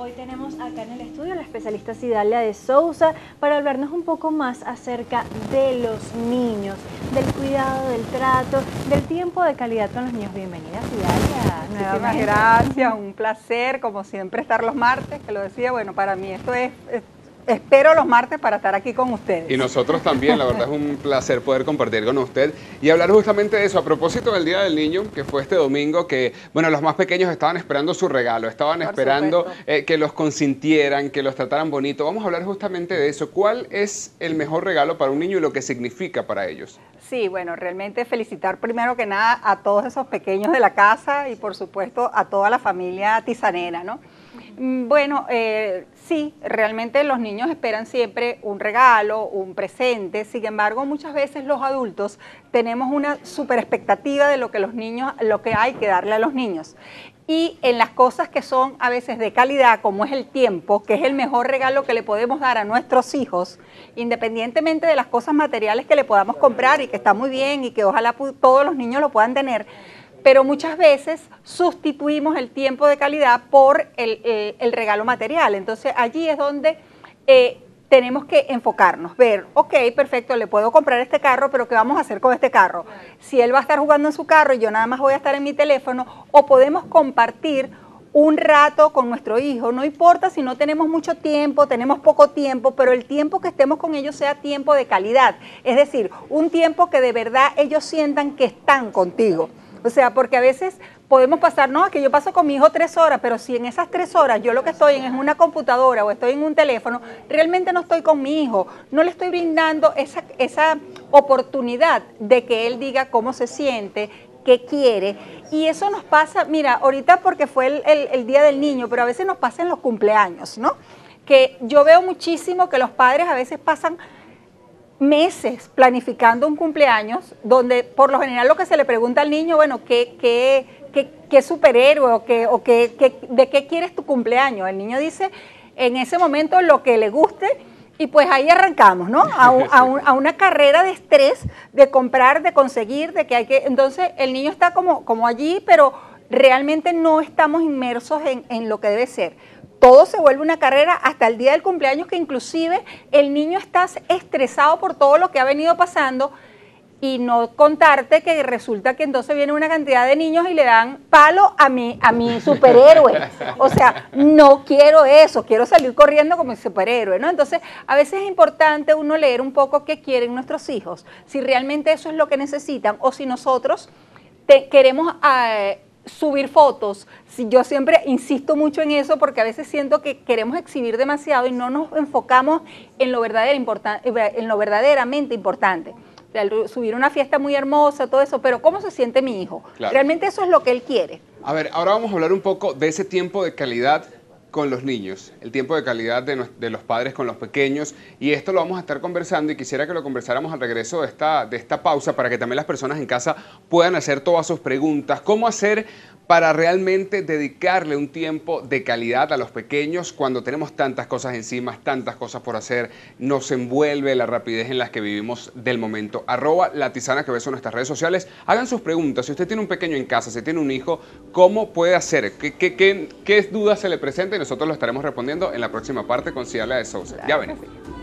Hoy tenemos acá en el estudio a la especialista Cidalia de Sousa para hablarnos un poco más acerca de los niños, del cuidado, del trato, del tiempo de calidad con los niños. Bienvenida, Cidalia. Muchísimas gracias, un placer, como siempre, estar los martes, que lo decía, bueno, para mí esto es espero los martes para estar aquí con ustedes. Y nosotros también, la verdad es un placer poder compartir con usted y hablar justamente de eso, a propósito del Día del Niño, que fue este domingo, que, bueno, los más pequeños estaban esperando su regalo, estaban esperando que los consintieran, que los trataran bonito. Vamos a hablar justamente de eso. ¿Cuál es el mejor regalo para un niño y lo que significa para ellos? Sí, bueno, realmente felicitar primero que nada a todos esos pequeños de la casa y por supuesto a toda la familia tisanera, ¿no? Bueno, sí, realmente los niños esperan siempre un regalo, un presente. Sin embargo, muchas veces los adultos tenemos una super expectativa de lo que los niños, lo que hay que darle a los niños. Y en las cosas que son a veces de calidad, como es el tiempo, que es el mejor regalo que le podemos dar a nuestros hijos, independientemente de las cosas materiales que le podamos comprar y que está muy bien y que ojalá todos los niños lo puedan tener, pero muchas veces sustituimos el tiempo de calidad por el regalo material. Entonces allí es donde tenemos que enfocarnos, ver, ok, perfecto, le puedo comprar este carro, pero ¿qué vamos a hacer con este carro? Si él va a estar jugando en su carro y yo nada más voy a estar en mi teléfono, o podemos compartir un rato con nuestro hijo, no importa si no tenemos mucho tiempo, tenemos poco tiempo, pero el tiempo que estemos con ellos sea tiempo de calidad, es decir, un tiempo que de verdad ellos sientan que están contigo. O sea, porque a veces podemos pasar, no, es que yo paso con mi hijo 3 horas, pero si en esas 3 horas yo lo que estoy en es una computadora o estoy en un teléfono, realmente no estoy con mi hijo, no le estoy brindando esa oportunidad de que él diga cómo se siente, qué quiere. Y eso nos pasa, mira, ahorita porque fue el Día del Niño, pero a veces nos pasa en los cumpleaños, ¿no? Que yo veo muchísimo que los padres a veces pasan meses planificando un cumpleaños, donde por lo general lo que se le pregunta al niño, bueno, ¿qué superhéroe o de qué quieres tu cumpleaños? El niño dice en ese momento lo que le guste y pues ahí arrancamos, ¿no? A una carrera de estrés, de comprar, de conseguir, de que hay que... Entonces el niño está como allí, pero realmente no estamos inmersos en lo que debe ser. Todo se vuelve una carrera hasta el día del cumpleaños, que inclusive el niño está estresado por todo lo que ha venido pasando, y no contarte que resulta que entonces viene una cantidad de niños y le dan palo a mi superhéroe. O sea, no quiero eso, quiero salir corriendo como mi superhéroe, ¿no? Entonces, a veces es importante uno leer un poco qué quieren nuestros hijos, si realmente eso es lo que necesitan o si nosotros queremos... subir fotos. Yo siempre insisto mucho en eso porque a veces siento que queremos exhibir demasiado y no nos enfocamos en lo verdaderamente importante. O sea, subir una fiesta muy hermosa, todo eso, pero ¿cómo se siente mi hijo? Claro. Realmente eso es lo que él quiere. A ver, ahora vamos a hablar un poco de ese tiempo de calidad con los niños, el tiempo de calidad de los padres con los pequeños, y esto lo vamos a estar conversando y quisiera que lo conversáramos al regreso de esta pausa para que también las personas en casa puedan hacer todas sus preguntas. ¿Cómo hacer para realmente dedicarle un tiempo de calidad a los pequeños cuando tenemos tantas cosas encima, tantas cosas por hacer? Nos envuelve la rapidez en las que vivimos del momento. @LaTisanaQueveso en nuestras redes sociales. Hagan sus preguntas. Si usted tiene un pequeño en casa, si tiene un hijo, ¿cómo puede hacer? ¿Qué dudas se le presentan? Y nosotros lo estaremos respondiendo en la próxima parte con Cidalia de Sousa. Ya ven.